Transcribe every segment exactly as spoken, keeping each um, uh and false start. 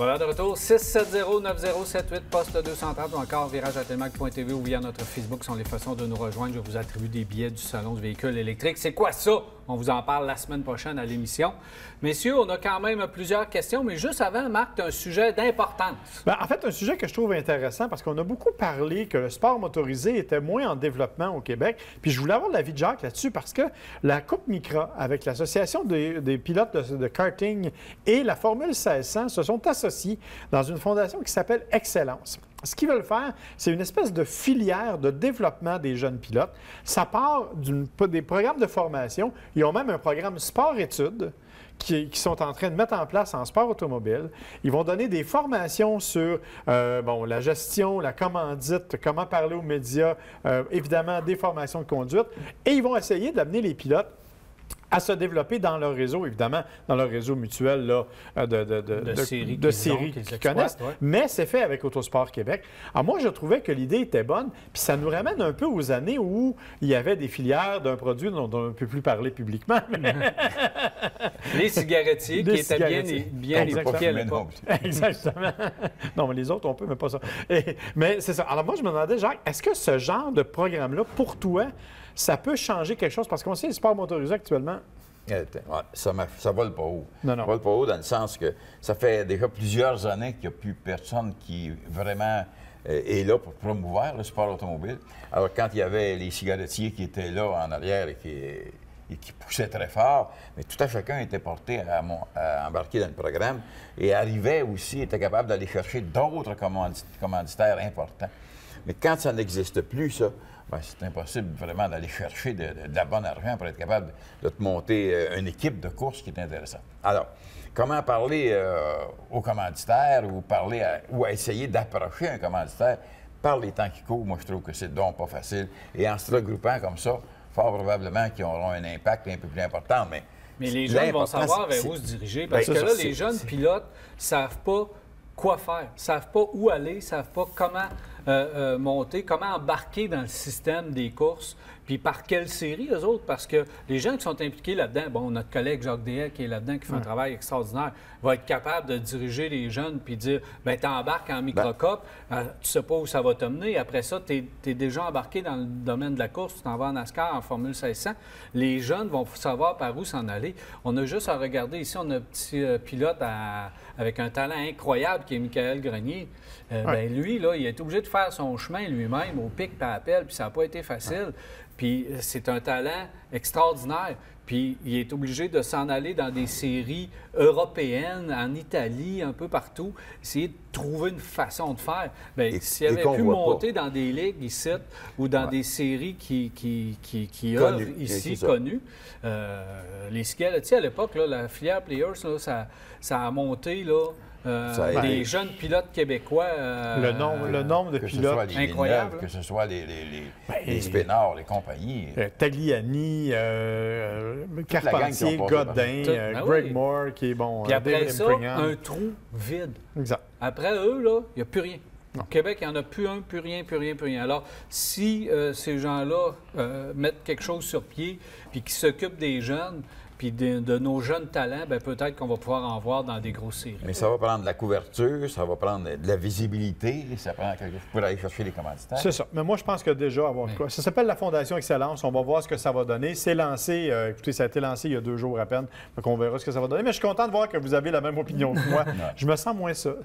Voilà, de retour, six sept zéro neuf zéro sept huit, poste deux cent trente ou encore virage à telmac point t v ou via notre Facebook sont les façons de nous rejoindre. Je vous attribue des billets du Salon du véhicule électrique. C'est quoi ça? On vous en parle la semaine prochaine à l'émission. Messieurs, on a quand même plusieurs questions, mais juste avant, Marc, tu as un sujet d'importance. Bien, en fait, un sujet que je trouve intéressant parce qu'on a beaucoup parlé que le sport motorisé était moins en développement au Québec. Puis je voulais avoir l'avis de Jacques là-dessus parce que la Coupe Micra, avec l'Association des, des pilotes de, de karting et la Formule seize cents, se sont associés dans une fondation qui s'appelle Excellence. Ce qu'ils veulent faire, c'est une espèce de filière de développement des jeunes pilotes. Ça part des programmes de formation. Ils ont même un programme sport-études qui, qui sont en train de mettre en place en sport automobile. Ils vont donner des formations sur euh, bon, la gestion, la commandite, comment parler aux médias, euh, évidemment des formations de conduite. Et ils vont essayer d'amener les pilotes à se développer dans leur réseau, évidemment, dans leur réseau mutuel là, de, de, de, de, de séries de qu'ils séries qu'ils qu'ils connaissent. Ouais. Mais c'est fait avec Autosport Québec. Alors moi, je trouvais que l'idée était bonne, puis ça nous ramène un peu aux années où il y avait des filières d'un produit dont on ne peut plus parler publiquement. Les cigarettiers les qui étaient cigarettiers. bien, bien équipés à l'époque. Exactement. Non, mais les autres, on peut, mais pas ça. Et, mais c'est ça. Alors moi, je me demandais, Jacques, est-ce que ce genre de programme-là, pour toi, ça peut changer quelque chose? Parce qu'on sait, le sport motorisé actuellement... Ouais, ça ne vole pas haut. Non, non. Ça vole pas haut dans le sens que ça fait déjà plusieurs années qu'il n'y a plus personne qui vraiment euh, est là pour promouvoir le sport automobile. Alors, quand il y avait les cigarettiers qui étaient là en arrière et qui, et qui poussaient très fort, mais tout à chacun était porté à, mon, à embarquer dans le programme et arrivait aussi, était capable d'aller chercher d'autres commandit commanditaires importants. Mais quand ça n'existe plus, ça, ben, c'est impossible vraiment d'aller chercher de, de, de la bonne argent pour être capable de, de te monter euh, une équipe de course qui est intéressante. Alors, comment parler euh, aux commanditaires ou parler à, ou à essayer d'approcher un commanditaire par les temps qui courent? Moi, je trouve que c'est donc pas facile. Et en se regroupant comme ça, fort probablement qu'ils auront un impact un peu plus important. Mais, mais les jeunes vont savoir vers où se diriger. Parce ben, que ça, là, les jeunes pilotes ne savent pas quoi faire, ne savent pas où aller, ne savent pas comment euh, euh, monter, comment embarquer dans le système des courses, puis par quelle série, eux autres, parce que les gens qui sont impliqués là-dedans, bon, notre collègue Jacques Deshaies qui est là-dedans, qui fait un mmh. travail extraordinaire, va être capable de diriger les jeunes puis dire, bien, t'embarques en microcop, ben. euh, tu sais pas où ça va te mener, après ça, tu es déjà embarqué dans le domaine de la course, tu t'en vas en NASCAR, en Formule seize cents, les jeunes vont savoir par où s'en aller. On a juste à regarder ici, on a un petit euh, pilote à, avec un talent incroyable qui est Michael Grenier. Euh, ouais. Bien, lui, là, il a été obligé de faire son chemin lui-même au pic par appel, puis ça n'a pas été facile. Ouais. Puis c'est un talent extraordinaire. Puis il est obligé de s'en aller dans des séries européennes, en Italie, un peu partout, essayer de trouver une façon de faire. Bien, s'il avait pu monter pas. dans des ligues ici ou dans ouais. des séries qui, qui, qui, qui œuvrent ici, connues, euh, les cigarettiers à l'époque, la filière Players, là, ça, ça a monté, là, Euh, des jeunes pilotes québécois. Euh, le, nombre, le nombre de que pilotes ce soit les incroyables. Que ce soit les, les, les, ben, les Spénards, les compagnies. Euh, Tagliani, euh, Carpentier, Godin, euh, ben Greg oui. Moore, qui est bon. Puis après ça, un trou vide. Exact. Après eux, là, il n'y a plus rien. Non. Au Québec, il n'y en a plus un, plus rien, plus rien, plus rien. Alors, si euh, ces gens-là euh, mettent quelque chose sur pied puis qui s'occupent des jeunes, puis de, de nos jeunes talents, bien, peut-être qu'on va pouvoir en voir dans des grosses séries. Mais ça va prendre de la couverture, ça va prendre de la visibilité, ça prend quelque chose pour aller chercher les commanditaires. C'est ça. Mais moi, je pense que déjà, avoir oui. quoi. Ça s'appelle la Fondation Excellence. On va voir ce que ça va donner. C'est lancé, euh, écoutez, ça a été lancé il y a deux jours à peine. Donc, on verra ce que ça va donner. Mais je suis content de voir que vous avez la même opinion que moi. Je me sens moins ça.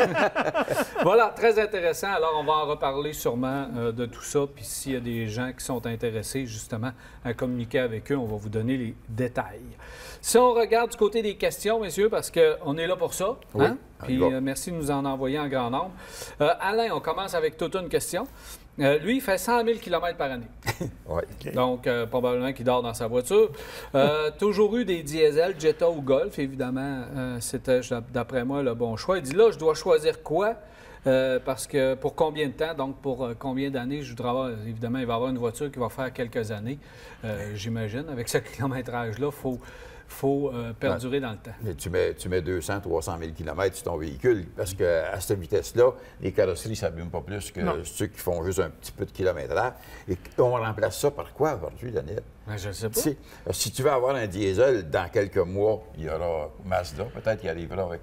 Voilà, très intéressant. Alors, on va en reparler sûrement euh, de tout ça. Puis s'il y a des gens qui sont intéressés, justement, à communiquer avec eux, on va vous donner les détails. Si on regarde du côté des questions, messieurs, parce qu'on est là pour ça, oui, hein? Puis euh, merci de nous en envoyer en grand nombre. Euh, Alain, on commence avec toute une question. Euh, lui, il fait cent mille kilomètres par année. Oui. Okay. Donc, euh, probablement qu'il dort dans sa voiture. Euh, toujours eu des diesels, Jetta ou Golf, évidemment. Euh, C'était, d'après moi, le bon choix. Il dit là, je dois choisir quoi? Euh, parce que pour combien de temps, donc pour euh, combien d'années, je voudrais avoir, évidemment, il va avoir une voiture qui va faire quelques années, euh, j'imagine. Avec ce kilométrage-là, il faut, faut euh, perdurer ouais. dans le temps. Mais tu mets, tu mets deux cents, trois cent mille kilomètres sur ton véhicule, parce qu'à cette vitesse-là, les carrosseries ne s'abîment pas plus que non. ceux qui font juste un petit peu de kilométrage. Et on remplace ça par quoi aujourd'hui, Daniel? Ben, je ne sais pas. Si, si tu veux avoir un diesel, dans quelques mois, il y aura Mazda, peut-être qu'il arrivera avec...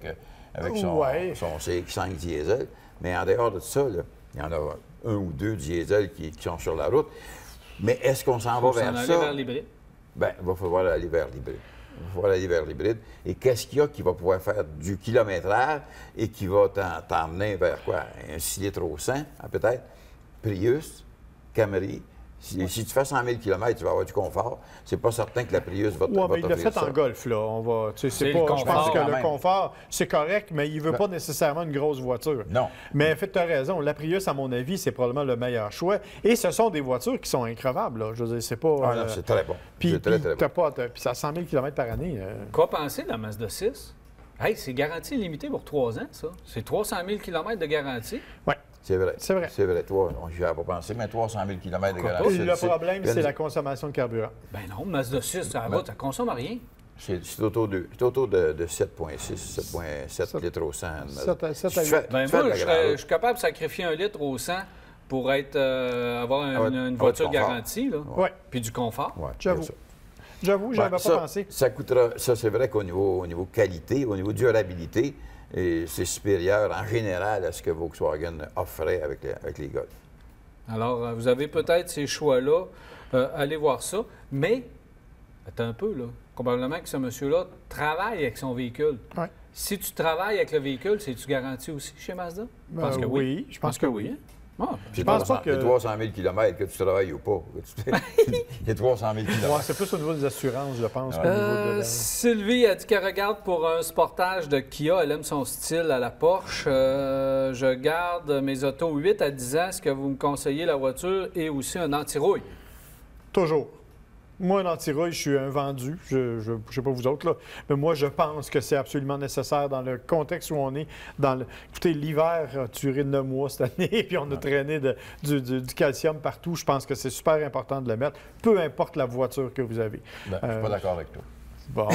avec son, Ouais. son C X cinq diesel. Mais en dehors de ça, là, il y en a un ou deux diesels qui, qui sont sur la route. Mais est-ce qu'on s'en va Faut s'en vers aller ça? vers l'hybride. Bien, il va falloir aller vers l'hybride. Il va falloir aller vers l'hybride. Et qu'est-ce qu'il y a qui va pouvoir faire du kilométrage et qui va t'en- t'emmener vers quoi? Un six litres au cent, hein, peut-être? Prius, Camry. Si, si tu fais cent mille kilomètres, tu vas avoir du confort. C'est pas certain que la Prius va, t- Oui, va mais il l'a t'offrir fait ça. en golf, là. On va, tu sais, c'est C'est pas, le je pense confort que quand le même. confort, c'est correct, mais il veut Ben- pas nécessairement une grosse voiture. Non. Mais en fait, tu as raison. La Prius, à mon avis, c'est probablement le meilleur choix. Et ce sont des voitures qui sont increvables, là. Je veux dire, c'est pas... Ah, non, euh, c'est très bon. Puis, C'est très, puis très bon. t'as pas... t'as- puis ça a cent mille kilomètres par année. euh. Quoi penser de la Mazda six? Hey, c'est garantie limitée pour trois ans, ça. C'est trois cent mille kilomètres de garantie. Ouais. C'est vrai. C'est vrai. C'est vrai. Toi, j'y avais pas pensé, mais trois cent mille kilomètres de Pourquoi garantie. Le c'est- problème, c'est- c'est la consommation de carburant. Ben non, Mazda six, ça Ben- va, ça consomme rien. C'est c'est autour de, c'est autour de, de sept virgule six, sept virgule sept Sept- litres au cent. sept à- sept Tu à fais- huit. Ben tu fais de moi, la je, grande serais- je route. suis capable de sacrifier un litre au cent pour être, euh, avoir un- Avoir- une, une avoir du voiture confort. garantie, là. Oui, Puis du confort. Ouais, j'avoue. c'est ça. J'avoue, j'avais Ouais, pas ça, pensé. Ça coûtera, ça c'est vrai qu'au niveau, au niveau qualité, au niveau durabilité, et c'est supérieur en général à ce que Volkswagen offrait avec les, avec les Golf. Alors, euh, vous avez peut-être ces choix-là. Euh, allez voir ça. Mais, attends un peu, là. Probablement que ce monsieur-là travaille avec son véhicule. Ouais. Si tu travailles avec le véhicule, c'est-tu garanti aussi chez Mazda? Je pense Euh, que oui. oui, je pense que oui. hein? Ah, J'ai pense trois cents pas que- j'ai trois cent mille kilomètres, que tu travailles ou pas. que tu- Il y a trois cent mille Ouais, kilomètres. c'est plus au niveau des assurances, je pense, Ouais. qu'au niveau de Euh, la... Sylvie a dit qu'elle regarde pour un sportage de Kia. Elle aime son style à la Porsche. Euh, je garde mes autos huit à dix ans. Est-ce que vous me conseillez la voiture et aussi un anti-rouille? Toujours. Moi, un anti-rouille, je suis un vendu. Je ne sais pas vous autres, là. Mais moi, je pense que c'est absolument nécessaire dans le contexte où on est. Dans le... Écoutez, l'hiver a duré neuf mois cette année, puis on a traîné de- du, du- du calcium partout. Je pense que c'est super important de le mettre, peu importe la voiture que vous avez. Ben, je suis Euh, pas d'accord avec toi. Bon.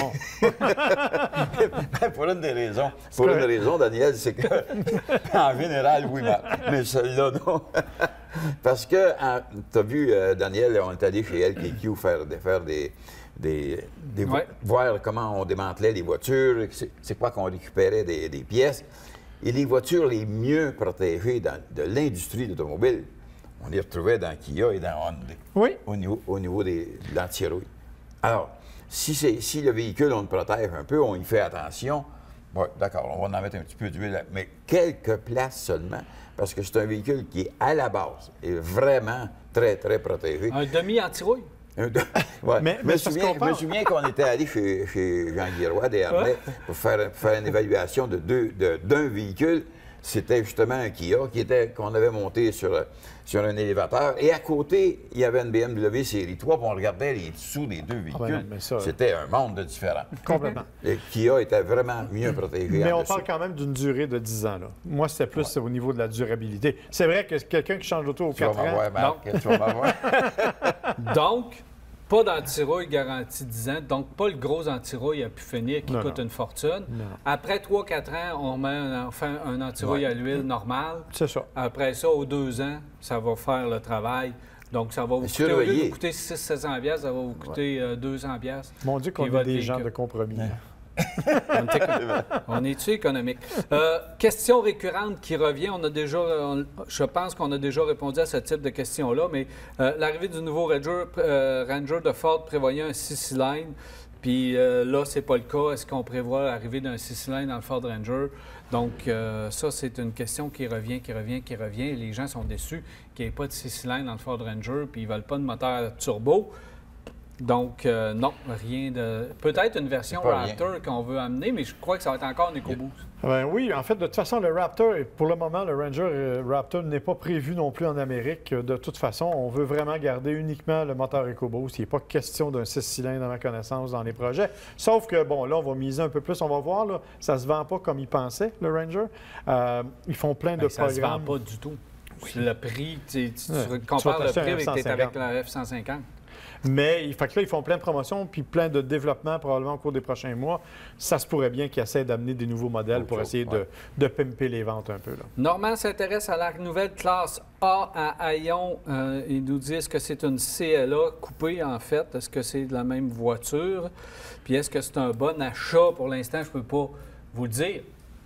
Ben, pour une des raisons. Pour C'est une vrai. des raisons, Daniel, c'est que, en général, oui, Marc, mais celle-là, non. Parce que, tu as vu, euh, Daniel, on est allé chez L K Q faire, des- faire des. des, des vo- Ouais. voir comment on démantelait les voitures, c'est c'est quoi qu'on récupérait des, des pièces. Et les voitures les mieux protégées dans- de l'industrie de l'automobile, on les retrouvait dans Kia et dans Hyundai. Oui. Au niveau, au niveau des, de l'anti-rouille. Alors, si, c'est- si le véhicule, on le protège un peu, on y fait attention, bon, d'accord, on va en mettre un petit peu d'huile, mais quelques places seulement, parce que c'est un véhicule qui est à la base et vraiment très, très protégé. Un demi-anti-rouille? Un de- ouais. Mais- je mais me c'est parce souviens, qu'on je me parle- souviens qu'on était allé chez, chez Jean-Guy Roy des Harnais pour faire, pour faire une évaluation de deux- de- d'un véhicule. C'était justement un Kia qui était qu'on avait monté sur, sur un élévateur. Et à côté, il y avait une B M W série trois, puis on regardait les dessous des deux véhicules. ben non, mais ça- C'était un monde de différent. Complètement. Le Kia était vraiment mieux protégé. Mais en on dessous. parle quand même d'une durée de dix ans. Là. Moi, c'était plus au niveau de la durabilité. C'est vrai que quelqu'un qui change d'auto aux Tu vas quatre ans... m'avoir, Marc, tu vas m'avoir. Donc, pas d'anti-rouille garanti dix ans. Donc, pas le gros anti-rouille à pu finir qui Non, coûte non. une fortune. Non. Après trois quatre ans, on met un, enfin, un anti-rouille Ouais. à l'huile normal. C'est ça. Après ça, aux deux ans, ça va faire le travail. Donc, ça va vous coûter, au lieu de Surveiller. vous coûter six cents à sept cents piastres, ça va vous coûter euh, deux cents piastres. Mon Dieu qu'on Qui va est des être gens véhicule. de compromis. là. On est, éco- on est-tu économique? Euh, question récurrente qui revient. On a déjà, on- je pense qu'on a déjà répondu à ce type de question-là, mais euh, l'arrivée du nouveau Ranger, euh, Ranger de Ford prévoyait un six cylindres, puis euh, là, c'est pas le cas. Est-ce qu'on prévoit l'arrivée d'un six cylindres dans le Ford Ranger? Donc, euh, ça, c'est une question qui revient, qui revient, qui revient. Les gens sont déçus qu'il n'y ait pas de six cylindres dans le Ford Ranger, puis ils ne veulent pas de moteur turbo. Donc, euh, non, rien de... Peut-être une version C'est pas rien. Raptor qu'on veut amener, mais je crois que ça va être encore un EcoBoost. Ben oui, en fait, de toute façon, le Raptor, pour le moment, le Ranger euh, Raptor n'est pas prévu non plus en Amérique. De toute façon, on veut vraiment garder uniquement le moteur EcoBoost. Il n'est pas question d'un six cylindres, à ma connaissance, dans les projets. Sauf que, bon, là, on va miser un peu plus. On va voir, là, ça ne se vend pas comme ils pensaient, le Ranger. Euh, ils font plein de Ben, ça ne se vend programmes. pas du tout. Le prix, tu, tu, Ouais. tu compares Tu vas le t'acheter prix un avec, F cent t'es avec cinquante. la F cent cinquante. Mais il fait que là, ils font plein de promotions puis plein de développements probablement au cours des prochains mois. Ça se pourrait bien qu'ils essaient d'amener des nouveaux modèles Autre pour chose, essayer ouais. de, de pimper les ventes un peu. Là. Normand s'intéresse à la nouvelle classe A à Aion. Euh, il nous dit est-ce que c'est une C L A coupée, en fait? Est-ce que c'est de la même voiture? Puis est-ce que c'est un bon achat? Pour l'instant, je ne peux pas vous le dire.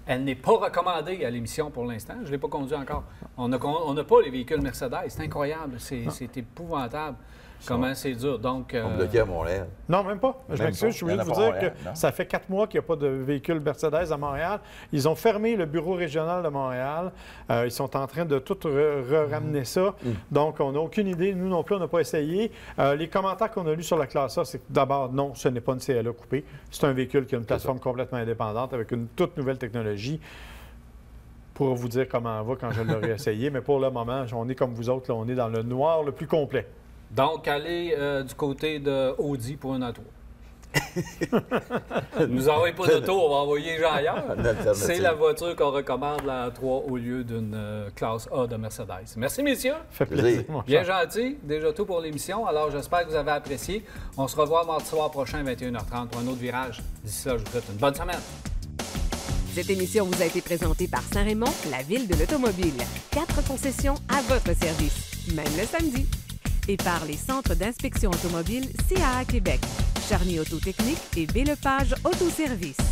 Elle n'est pas recommandée à l'émission pour l'instant. Je ne l'ai pas conduit encore. On n'a on n'a pas les véhicules Mercedes. C'est incroyable. C'est c'est épouvantable. Comment c'est dur. Donc, On euh, bloquait à Montréal. Non, même pas. Je Même m'excuse, pas. je suis Il y obligé en de a vous pas à dire que Montréal, non? ça fait quatre mois qu'il n'y a pas de véhicule Mercedes à Montréal. Ils ont fermé le bureau régional de Montréal. Euh, ils sont en train de tout re- re- ramener ça. Mm. Donc, on n'a aucune idée. Nous non plus, on n'a pas essayé. Euh, les commentaires qu'on a lus sur la classe A, c'est que d'abord, non, ce n'est pas une C L A coupée. C'est un véhicule qui a une plateforme complètement indépendante avec une toute nouvelle technologie. Pour vous dire comment on va quand je l'aurai essayé. Mais pour le moment, on est comme vous autres, là, on est dans le noir le plus complet. donc allez euh, du côté de Audi pour un auto. Nous envoyez pas d'auto, on va envoyer les gens ailleurs. Une alternative. C'est la voiture qu'on recommande, la A trois, au lieu d'une euh, classe A de Mercedes. Merci, messieurs. Ça fait Plaisir. plaisir, mon Bien cher. gentil. Déjà tout pour l'émission. Alors, j'espère que vous avez apprécié. On se revoit mardi soir prochain, vingt et une heures trente, pour un autre virage. D'ici là, je vous souhaite une bonne semaine. Cette émission vous a été présentée par Saint-Raymond, la ville de l'automobile. Quatre concessions à votre service, même le samedi. Et par les centres d'inspection automobile C A A Québec, Charny Autotechnique et B. Lepage Autoservice.